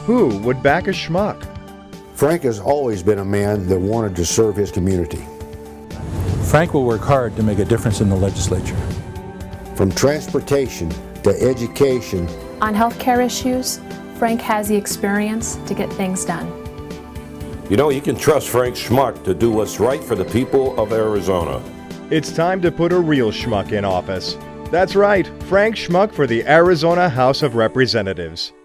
Who would back a schmuck? Frank has always been a man that wanted to serve his community. Frank will work hard to make a difference in the legislature. From transportation to education. On healthcare issues, Frank has the experience to get things done. You know, you can trust Frank Schmuck to do what's right for the people of Arizona. It's time to put a real schmuck in office. That's right, Frank Schmuck for the Arizona House of Representatives.